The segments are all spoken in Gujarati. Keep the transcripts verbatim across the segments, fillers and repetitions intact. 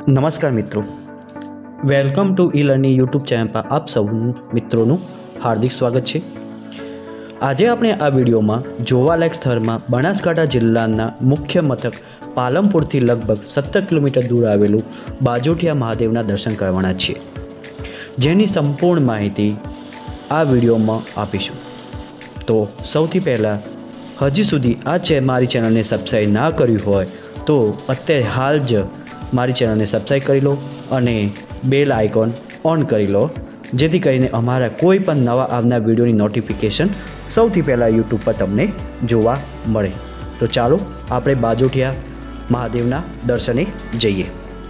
નમસ્કાર મિત્રો, welcome to e learning YouTube channel પર આપ સૌ મિત્રોનું હાર્દિક સ્વાગત છે। આજે આપણે આ વિડીયોમાં જોવાલાયક સ્થળમાં બનાસકાંઠા જિલ્લાના મુખ્ય મથક પાલનપુરથી લગભગ સત્તર કિલોમીટર દૂર આવેલું બાજોઠિયા મહાદેવના દર્શન કરવાના છીએ, જેની સંપૂર્ણ માહિતી આ વિડીયોમાં આપીશું। તો સૌથી પહેલાં હજી સુધી આ ચે મારી ચેનલને સબસ્ક્રાઈબ ના કર્યું હોય તો અત્યારે હાલ જ મારી ચેનલને સબસ્ક્રાઈબ કરી લો અને બેલ આઇકોન ઓન કરી લો, જેથી કરીને અમારા કોઈ પણ નવા આવનાર વિડીયોની નોટિફિકેશન સૌથી પહેલાં યુટ્યુબ પર તમને જોવા મળે। તો ચાલો આપણે બાજોઠિયા મહાદેવના દર્શને જઈએ।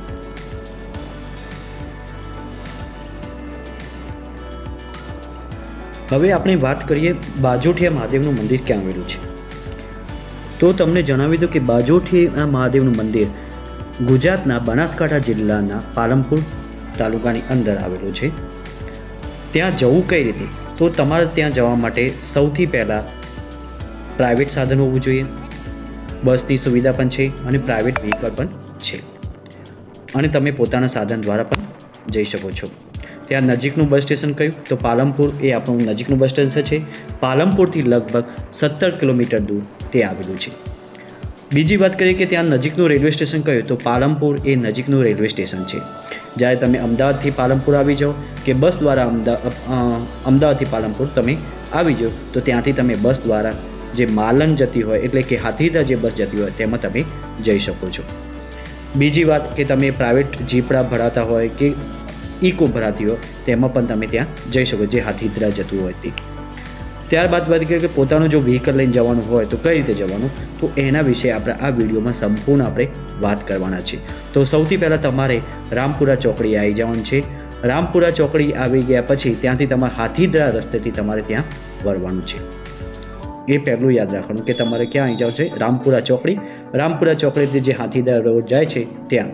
હવે આપણે વાત કરીએ બાજોઠિયા મહાદેવનું મંદિર ક્યાં આવેલું છે। તો તમને જણાવી દઉં કે બાજોઠિયા મહાદેવનું મંદિર ગુજરાતના બનાસકાંઠા જિલ્લાના પાલનપુર તાલુકાની અંદર આવેલું છે। ત્યાં જવું કઈ રીતે? તો તમારે ત્યાં જવા માટે સૌથી પહેલાં પ્રાઇવેટ સાધન હોવું જોઈએ, બસની સુવિધા પણ છે અને પ્રાઇવેટ વ્હીકલ પણ છે, અને તમે પોતાના સાધન દ્વારા પણ જઈ શકો છો। ત્યાં નજીકનું બસ સ્ટેશન કયું? તો પાલનપુર એ આપણું નજીકનું બસ સ્ટેશન છે। પાલનપુરથી લગભગ સત્તર કિલોમીટર દૂર તે આવેલું છે। બીજી વાત કરીએ કે ત્યાં નજીકનું રેલવે સ્ટેશન કયું? તો પાલનપુર એ નજીકનું રેલવે સ્ટેશન છે। જ્યારે તમે અમદાવાદથી પાલનપુર આવી જાઓ કે બસ દ્વારા અમદાવાદ અમદાવાદથી પાલનપુર તમે આવી જાઓ તો ત્યાંથી તમે બસ દ્વારા જે માલણ જતી હોય એટલે કે હાથીદા જે બસ જતી હોય તેમાં તમે જઈ શકો છો। બીજી વાત કે તમે પ્રાઇવેટ જીપડા ભરાતા હોય કે ઇકો ભરાતી હોય તેમાં પણ તમે ત્યાં જઈ શકો, જે હાથીદરા જતું હોય તે। ત્યારબાદ વાત કરીએ કે પોતાનું જો વ્હીકલ લઈને જવાનું હોય તો કઈ રીતે જવાનું, તો એના વિશે આપણે આ વિડીયોમાં સંપૂર્ણ આપણે વાત કરવાના છે। તો સૌથી પહેલાં તમારે રામપુરા ચોકડી આવી જવાનું છે। રામપુરા ચોકડી આવી ગયા પછી ત્યાંથી તમારે હાથીદરા રસ્તેથી તમારે ત્યાં વળવાનું છે। એ પહેલું યાદ રાખવાનું કે તમારે ક્યાં આવી જાવ છે? રામપુરા ચોકડી। રામપુરા ચોકડીથી જે હાથીદરા રોડ જાય છે ત્યાં।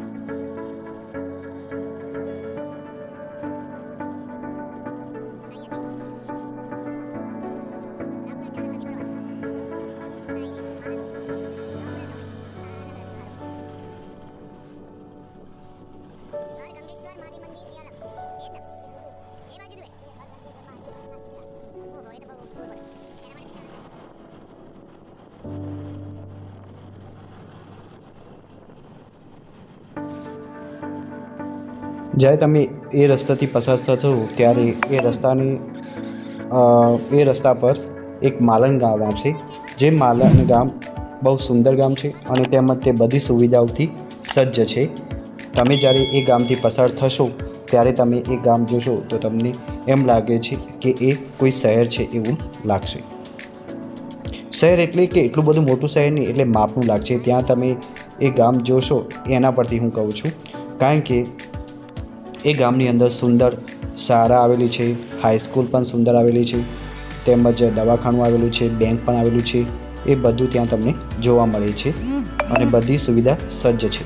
જ્યારે તમે એ રસ્તાથી પસાર થશો ત્યારે એ રસ્તાની એ રસ્તા પર એક માલણ ગામ આવશે, જે માલણ ગામ બહુ સુંદર ગામ છે અને તેમજ તે બધી સુવિધાઓથી સજ્જ છે। તમે જ્યારે એ ગામથી પસાર થશો ત્યારે તમે એ ગામ જોશો તો તમને એમ લાગે છે કે એ કોઈ શહેર છે એવું લાગશે। શહેર એટલે કે એટલું બધું મોટું શહેર નહીં, એટલે માપનું લાગશે। ત્યાં તમે એ ગામ જોશો એના પરથી હું કહું છું, કારણ કે એ ગામની અંદર સુંદર શાળા આવેલી છે, હાઈસ્કૂલ પણ સુંદર આવેલી છે, તેમજ દવાખાનું આવેલું છે, બેંક પણ આવેલું છે। એ બધું ત્યાં તમને જોવા મળે છે અને બધી સુવિધા સજ્જ છે।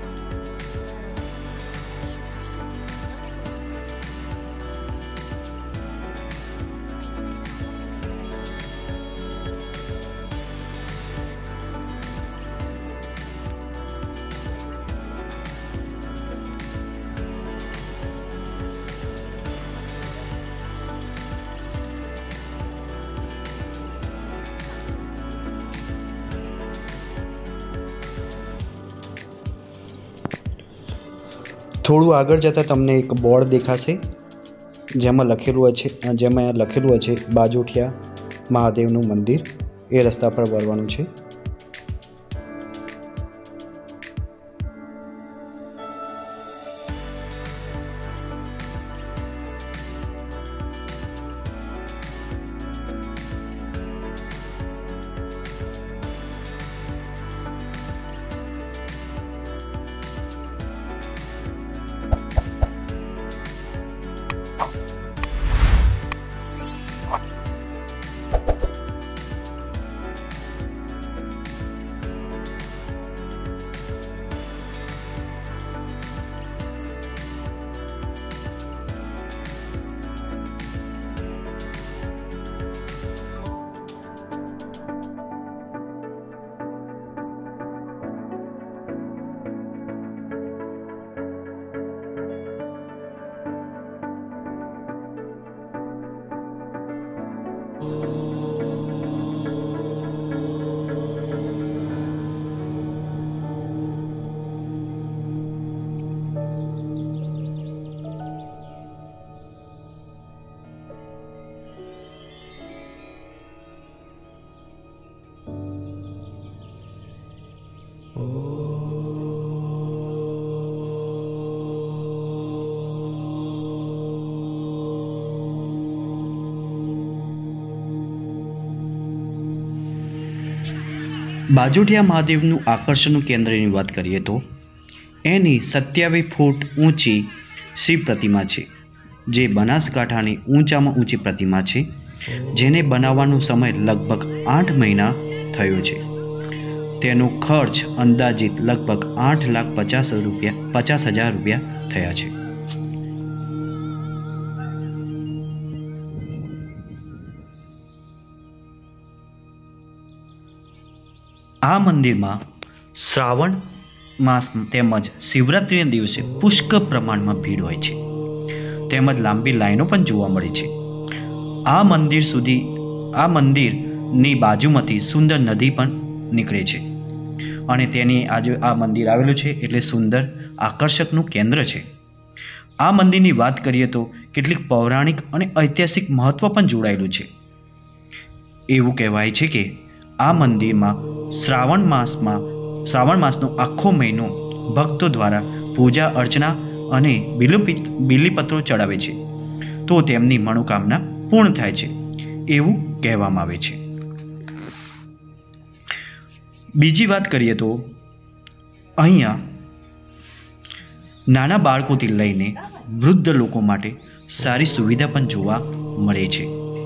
થોડું આગળ જતાં તમને એક બોર્ડ દેખાશે, જેમાં લખેલું છે જેમાં લખેલું છે બાજોઠિયા મહાદેવનું મંદિર। એ રસ્તા પર વળવાનું છે। બાજોઠિયા મહાદેવનું આકર્ષણનું કેન્દ્રની વાત કરીએ તો એની સત્યાવીસ ફૂટ ઊંચી શિવ પ્રતિમા છે, જે બનાસકાંઠાની ઊંચામાં ઊંચી પ્રતિમા છે, જેને બનાવવાનો સમય લગભગ આઠ મહિના થયો છે. તેનો ખર્ચ અંદાજિત લગભગ આઠ લાખ પચાસ રૂપિયા પચાસ હજાર રૂપિયા થયા છે. આ મંદિરમાં શ્રાવણ માસ તેમજ શિવરાત્રિના દિવસે પુષ્કળ પ્રમાણમાં ભીડ હોય છે, તેમજ લાંબી લાઈનો પણ જોવા મળે છે. આ મંદિર સુધી આ મંદિરની બાજુમાંથી સુંદર નદી પણ નીકળે છે અને તેની આજુ આ મંદિર આવેલું છે એટલે સુંદર આકર્ષકનું કેન્દ્ર છે. આ મંદિરની વાત કરીએ તો કેટલીક પૌરાણિક અને ઐતિહાસિક મહત્ત્વ પણ જોડાયેલું છે. એવું કહેવાય છે કે આ મંદિરમાં શ્રાવણ માસમાં શ્રાવણ માસનો આખો મહિનો ભક્તો દ્વારા પૂજા અર્ચના અને બિલીપિત બિલીપત્રો ચડાવે છે તો તેમની મનોકામના પૂર્ણ થાય છે એવું કહેવામાં આવે છે. બીજી વાત કરીએ તો અહીંયા નાના બાળકોથી લઈને વૃદ્ધ લોકો માટે સારી સુવિધા પણ જોવા મળે છે.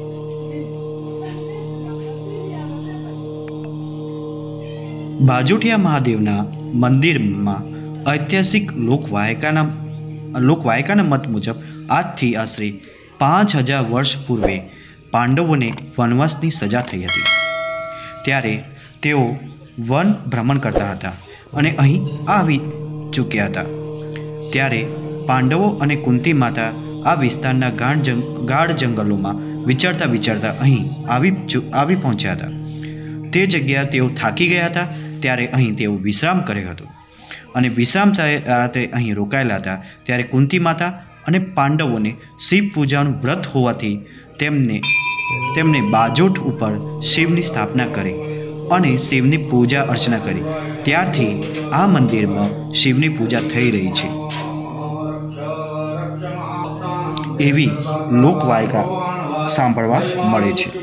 બાજોઠિયા મહાદેવના મંદિરમાં ઐતિહાસિક લોકવાયકાના લોકવાયકાના મત મુજબ આજથી આશરે પાંચ હજાર વર્ષ પૂર્વે પાંડવોને વનવાસની સજા થઈ હતી. ત્યારે તેઓ વન ભ્રમણ કરતા હતા અને અહીં આવી ચૂક્યા હતા. ત્યારે પાંડવો અને કુંતી માતા આ વિસ્તારના ગાઢ જંગ ગાઢ જંગલોમાં વિચરતા વિચરતા અહીં આવી આવી પહોંચ્યા હતા. તે જગ્યા તેઓ થાકી ગયા હતા, ત્યારે અહીં તેઓ વિશ્રામ કર્યો હતો અને વિશ્રામ સાથે અહીં રોકાયેલા હતા. ત્યારે કુંતી માતા અને પાંડવોને શિવ પૂજાનું વ્રત હોવાથી તેમને તેમને બાજોઠ ઉપર શિવની સ્થાપના કરી અને શિવની પૂજા અર્ચના કરી. ત્યારથી આ મંદિરમાં શિવની પૂજા થઈ રહી છે એવી લોકવાયકા સાંભળવા મળે છે.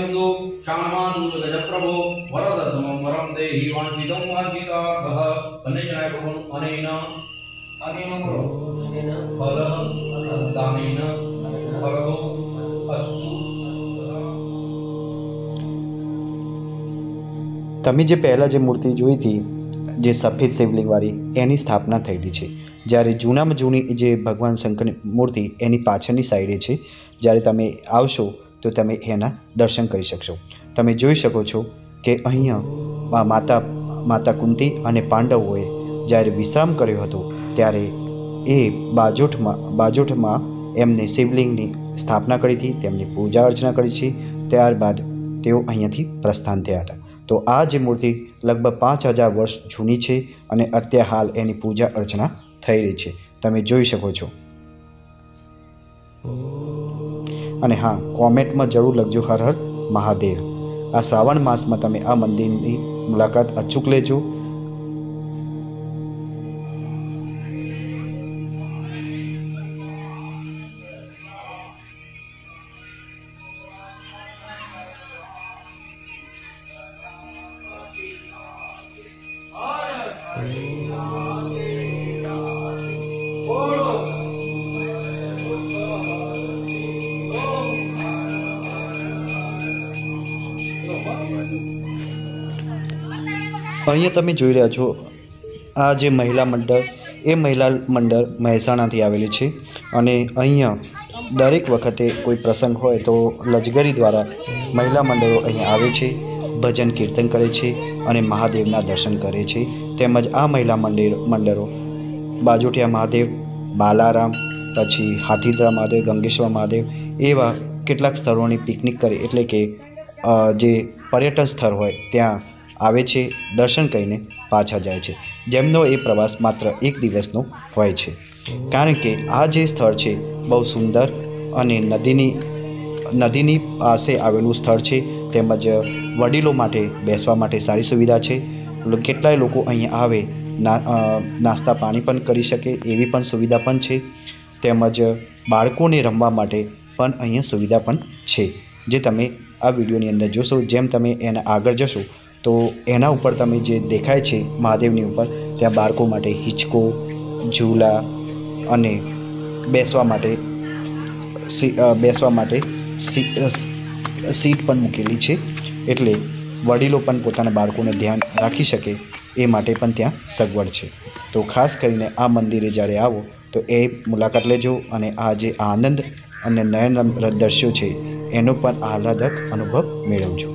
તમે જે પહેલાં જે મૂર્તિ જોઈ હતી, જે સફેદ શિવલિંગવાળી, એની સ્થાપના થયેલી છે. જ્યારે જૂનામાં જૂની જે ભગવાન શંકરની મૂર્તિ એની પાછળની સાઈડે છે. જ્યારે તમે આવશો તો તમે એના દર્શન કરી શકશો. તમે જોઈ શકો છો કે અહીંયા માતા માતા કુંતી અને પાંડવોએ જ્યારે વિશ્રામ કર્યો હતો ત્યારે એ બાજોઠમાં બાજોઠમાં એમને શિવલિંગની સ્થાપના કરી હતી, તેમની પૂજા અર્ચના કરી છે. ત્યારબાદ તેઓ અહીંયાથી પ્રસ્થાન થયા હતા. તો આ જે મૂર્તિ લગભગ પાંચ હજાર વર્ષ જૂની છે અને અત્યારે હાલ એની પૂજા અર્ચના થઈ રહી છે, તમે જોઈ શકો છો. અને હા, કોમેન્ટમાં જરૂર લખજો હર હર મહાદેવ. આ શ્રાવણ માસમાં તમે આ મંદિરની મુલાકાત અચૂક લેજો. અહીંયા તમે જોઈ રહ્યા છો આ જે મહિલા મંડળ, એ મહિલા મંડળ મહેસાણાથી આવેલી છે અને અહીંયા દરેક વખતે કોઈ પ્રસંગ હોય તો લજગરી દ્વારા મહિલા મંડળો અહીંયા આવે છે, ભજન કીર્તન કરે છે અને મહાદેવના દર્શન કરે છે. તેમજ આ મહિલા મંડળ મંડળો બાજોઠિયા મહાદેવ, બાલારામ, પછી હાથીદરા મહાદેવ, ગંગેશ્વર મહાદેવ એવા કેટલાક સ્થળોની પિકનિક કરે, એટલે કે જે પર્યટન સ્થળ હોય ત્યાં આવે છે, દર્શન કરીને પાછા જાય છે. જેમનો એ પ્રવાસ માત્ર એક દિવસનો હોય છે, કારણ કે આ જે સ્થળ છે બહુ સુંદર અને નદીની નદીની પાસે આવેલું સ્થળ છે. તેમજ વડીલો માટે બેસવા માટે સારી સુવિધા છે કેટલાય લોકો અહીંયા આવે ના નાસ્તા પાણી પણ કરી શકે એવી પણ સુવિધા પણ છે, તેમજ બાળકોને રમવા માટે પણ અહીંયા સુવિધા પણ છે, જે તમે આ વિડીયોની અંદર જોશો। જેમ તમે એના આગળ જશો તો એના ઉપર તમે જે દેખાય છે મહાદેવની ઉપર, ત્યાં બાળકો માટે હિંચકો, ઝૂલા અને બેસવા માટે બેસવા માટે સીટ પણ મૂકેલી છે, એટલે વડીલો પણ પોતાના બાળકોને ધ્યાન રાખી શકે એ માટે પણ ત્યાં સગવડ છે। તો ખાસ કરીને આ મંદિરે જ્યારે આવો તો એ મુલાકાત લેજો અને આ જે આનંદ અને નયનરમ્ય દ્રશ્યો છે એનો પણ આહલાદક અનુભવ મેળવજો।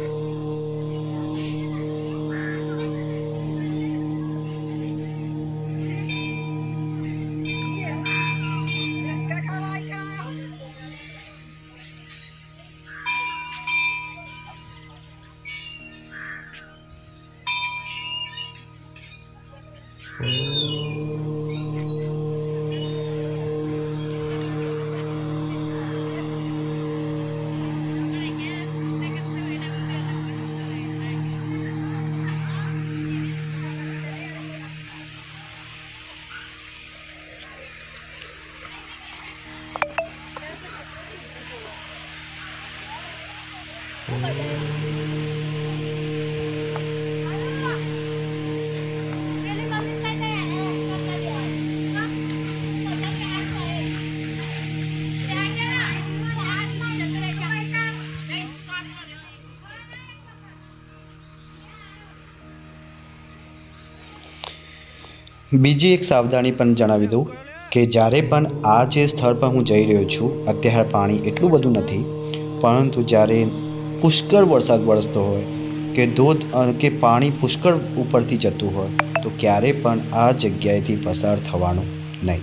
બીજી એક સાવધાની પણ જણાવી દઉં કે જ્યારે પણ આ જે સ્થળ પર હું જઈ રહ્યો છું અત્યારે પાણી એટલું બધું નથી, પરંતુ જ્યારે પુષ્કળ વરસાદ વરસતો હોય કે ધોધ કે પાણી પુષ્કળ ઉપરથી જતું હોય તો ક્યારે પણ આ જગ્યાએથી પસાર થવાનું નહીં,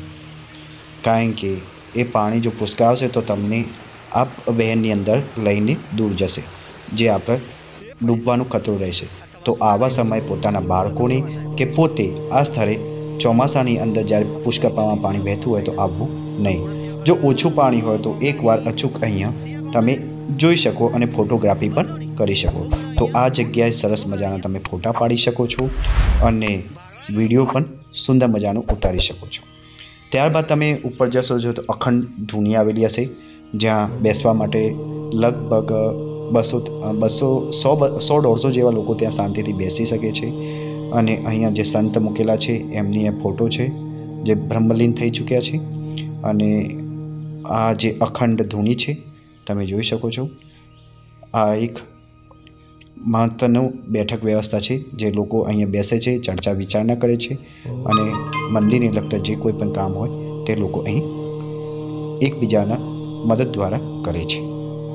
કારણ કે એ પાણી જો પુષ્કળ આવશે તો તમને આ વહેણની અંદર લઈને દૂર જશે, જે આપણે ડૂબવાનો ખતરો રહેશે। તો આવા સમયે પોતાના બાળકોને કે પોતે આ સ્થળે ચોમાસાની અંદર જ્યારે પુષ્કળ પ્રમાણમાં પાણી વહેતું હોય તો આવવું નહીં। જો ઓછું પાણી હોય તો એકવાર અચૂક અહીંયા તમે જોઈ શકો અને ફોટોગ્રાફી પણ કરી શકો। તો આ જગ્યાએ સરસ મજાના તમે ફોટા પાડી શકો છો અને વિડીયો પણ સુંદર મજાનું ઉતારી શકો છો। ત્યારબાદ તમે ઉપર જશો જો તો અખંડ ધૂની આવેલી હશે, જ્યાં બેસવા માટે લગભગ બસો બસો સો સો દોઢસો જેવા લોકો ત્યાં શાંતિથી બેસી શકે છે। અને અહીંયા જે સંત મૂકેલા છે એમની એ ફોટો છે જે બ્રહ્મલીન થઈ ચૂક્યા છે, અને આ જે અખંડ ધૂની છે તમે જોઈ શકો છો। આ એક મહત્વનું બેઠક વ્યવસ્થા છે, જે લોકો અહીંયા બેસે છે, ચર્ચા વિચારણા કરે છે અને મંદિરને લગતા જે કોઈ પણ કામ હોય તે લોકો અહીં એકબીજાના મદદ દ્વારા કરે છે।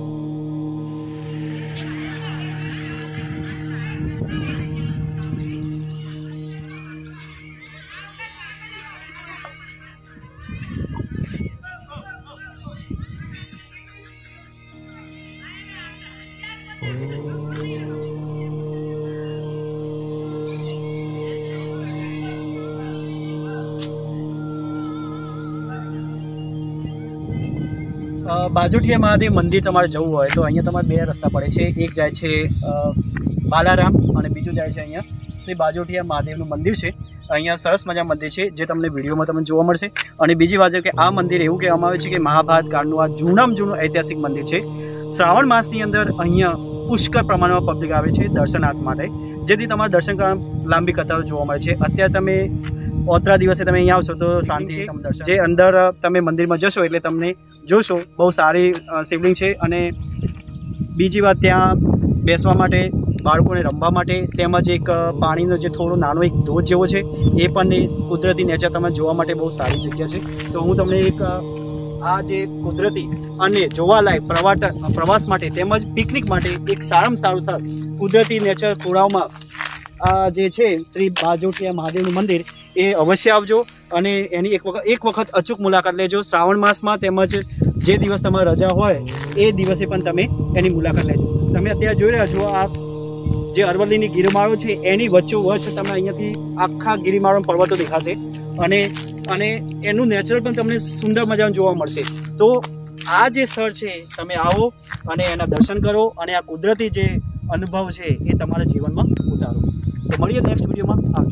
બાજોઠિયા મહાદેવ મંદિર તમારે જવું હોય તો અહીંયા તમારે બે રસ્તા પડે છે, એક જાય છે બાલારામ અને બીજું જાય છે અહીંયા શ્રી બાજોઠિયા મહાદેવનું મંદિર છે। અહીંયા સરસ મજા મંદિર છે જે તમને વિડીયોમાં તમને જોવા મળશે। અને બીજી વાત છે કે આ મંદિર એવું કહેવામાં આવે છે કે મહાભારત કાળનું આ જૂનામાં જૂનું ઐતિહાસિક મંદિર છે। શ્રાવણ માસની અંદર અહીંયા પુષ્કળ પ્રમાણમાં પબ્લિક આવે છે દર્શનાર્થ માટે, જેથી તમારે દર્શન કરવા લાંબી કતારો જોવા મળે છે। અત્યારે તમે ઓતરા દિવસે તમે અહીંયા આવશો તો શાંતિ જે અંદર તમે મંદિરમાં જશો એટલે તમને જોશો બહુ સારી શિવલિંગ છે। અને બીજી વાત ત્યાં બેસવા માટે, બાળકોને રમવા માટે, તેમજ એક પાણીનો જે થોડો નાનો એક ધોધ જેવો છે એ પણ કુદરતી નેચર તમે જોવા માટે બહુ સારી જગ્યા છે। તો હું તમને એક આ જે કુદરતી અને જોવાલાયક પ્રવાટ પ્રવાસ માટે તેમજ પિકનિક માટે એક સારામાં સારું સ્થળ કુદરતી નેચર ખોળાઓમાં આ જે છે શ્રી બાજોઠિયા મહાદેવનું મંદિર એ અવશ્ય આવજો અને એની એક વખત એક વખત અચૂક મુલાકાત લેજો। શ્રાવણ માસમાં તેમજ જે દિવસ તમારી રજા હોય એ દિવસે પણ તમે એની મુલાકાત લેજો। તમે અત્યારે જોઈ રહ્યા છો આ જે અરવલ્લીની ગિરિમાળો છે એની વચ્ચોવચ્ચ તમે અહીંયાથી આખા ગિરિમાળો પર્વતો દેખાશે અને અને એનું નેચરલ પણ તમને સુંદર મજાનું જોવા મળશે। તો આ જે સ્થળ છે તમે આવો અને એના દર્શન કરો અને આ કુદરતી જે અનુભવ છે એ તમારા જીવનમાં ઉતારો। તો મળીએ નેક્સ્ટ વિડીયોમાં.